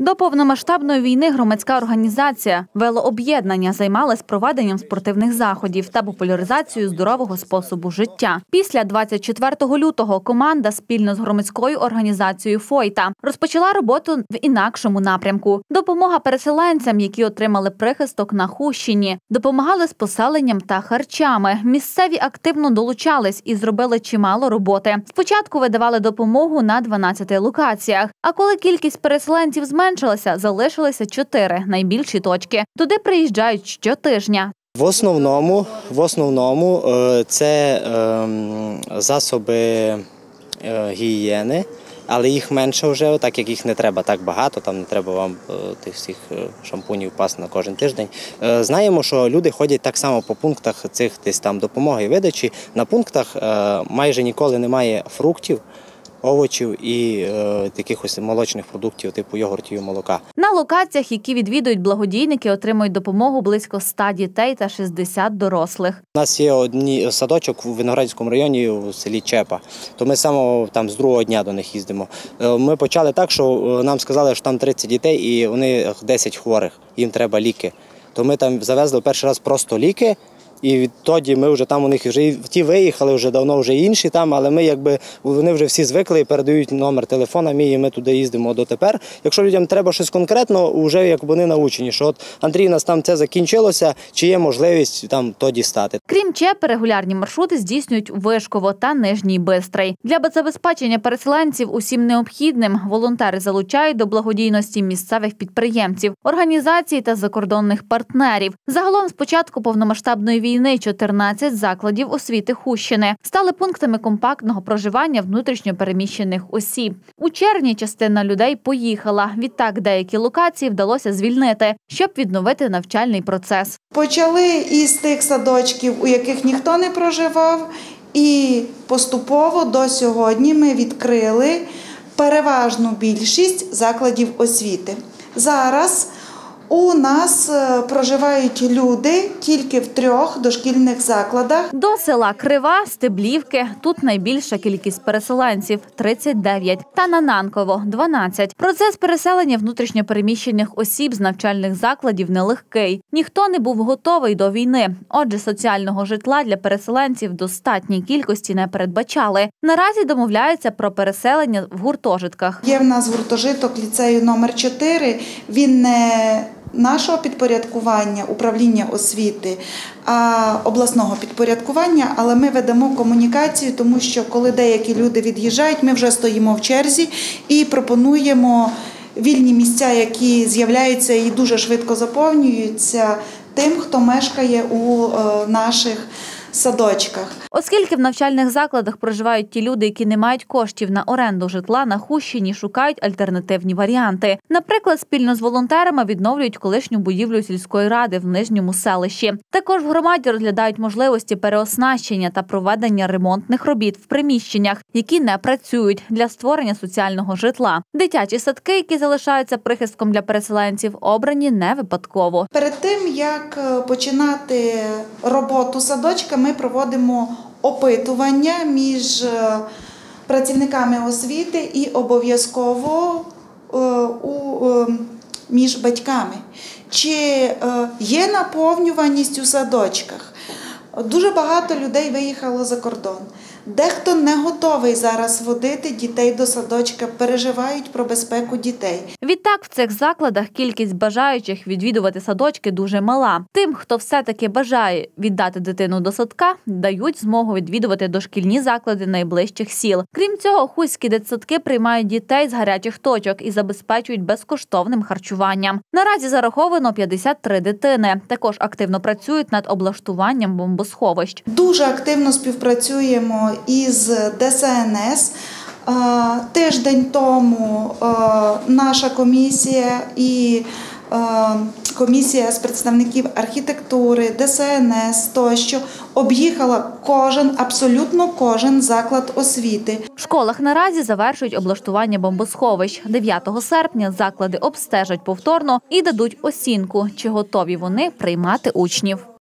До повномасштабної війни громадська організація «Велооб'єднання» займалась проведенням спортивних заходів та популяризацією здорового способу життя. Після 24 лютого команда спільно з громадською організацією «Фойта» розпочала роботу в інакшому напрямку. Допомога переселенцям, які отримали прихисток на Хустщині. Допомагали з поселенням та харчами. Місцеві активно долучались і зробили чимало роботи. Спочатку видавали допомогу на 12 локаціях, а коли кількість переселенців зменшилася, залишилися 4 найбільші точки. Туди приїжджають щотижня. В основному це засоби гігієни, але їх менше вже, так як їх не треба так багато, там не треба вам тих всіх шампунів пасти на кожен тиждень. Знаємо, що люди ходять так само по пунктах цих десь там допомоги і видачі. На пунктах майже ніколи немає фруктів, овочів і якихось молочних продуктів, типу йогуртів і молока. На локаціях, які відвідують благодійники, отримують допомогу близько 100 дітей та 60 дорослих. У нас є один садочок у Виноградському районі, у селі Чепа, то ми саме там з другого дня до них їздимо. Ми почали так, що нам сказали, що там 30 дітей і вони 10 хворих, їм треба ліки. То ми там завезли перший раз просто ліки. І відтоді ми вже там у них вже ті виїхали, вже давно вже інші там, але ми вони вже всі звикли і передають номер телефона мій, і ми туди їздимо дотепер. Якщо людям треба щось конкретно, вже як вони научені, що от Андрій, у нас там це закінчилося, чи є можливість там то дістати. Крім Чепи, регулярні маршрути здійснюють у Вишково та Нижній Бистрий. Для забезпечення переселенців усім необхідним волонтери залучають до благодійності місцевих підприємців, організацій та закордонних партнерів. Загалом з початку повномасштабної війни 14 закладів освіти Хустщини стали пунктами компактного проживання внутрішньо переміщених осіб. У червні частина людей поїхала. Відтак деякі локації вдалося звільнити, щоб відновити навчальний процес. Почали із тих садочків, у яких ніхто не проживав, і поступово до сьогодні ми відкрили переважну більшість закладів освіти. Зараз у нас проживають люди тільки в 3 дошкільних закладах. До села Крива, Стеблівки тут найбільша кількість переселенців – 39, та на Нанково – 12. Процес переселення внутрішньо переміщених осіб з навчальних закладів нелегкий. Ніхто не був готовий до війни. Отже, соціального житла для переселенців в достатній кількості не передбачали. Наразі домовляються про переселення в гуртожитках. Є в нас гуртожиток ліцею номер 4. Він не нашого підпорядкування, управління освіти, а обласного підпорядкування, але ми ведемо комунікацію, тому що коли деякі люди від'їжджають, ми вже стоїмо в черзі і пропонуємо вільні місця, які з'являються і дуже швидко заповнюються тим, хто мешкає у наших садочках. Оскільки в навчальних закладах проживають ті люди, які не мають коштів на оренду житла, на Хустщині шукають альтернативні варіанти. Наприклад, спільно з волонтерами відновлюють колишню будівлю сільської ради в Нижньому селищі. Також в громаді розглядають можливості переоснащення та проведення ремонтних робіт в приміщеннях, які не працюють, для створення соціального житла. Дитячі садки, які залишаються прихистком для переселенців, обрані не випадково. Перед тим, як починати роботу садочка, ми проводимо опитування між працівниками освіти і обов'язково між батьками. Чи є наповнюваність у садочках? Дуже багато людей виїхало за кордон. Дехто не готовий зараз водити дітей до садочка, переживають про безпеку дітей. Відтак, в цих закладах кількість бажаючих відвідувати садочки дуже мала. Тим, хто все-таки бажає віддати дитину до садка, дають змогу відвідувати дошкільні заклади найближчих сіл. Крім цього, хустські дитсадки приймають дітей з гарячих точок і забезпечують безкоштовним харчуванням. Наразі зараховано 53 дитини. Також активно працюють над облаштуванням бомбосховищ. Дуже активно співпрацюємо із ДСНС. Тиждень тому наша комісія і комісія з представників архітектури, ДСНС тощо об'їхала абсолютно кожен заклад освіти. В школах наразі завершують облаштування бомбосховищ. 9 серпня заклади обстежать повторно і дадуть оцінку, чи готові вони приймати учнів.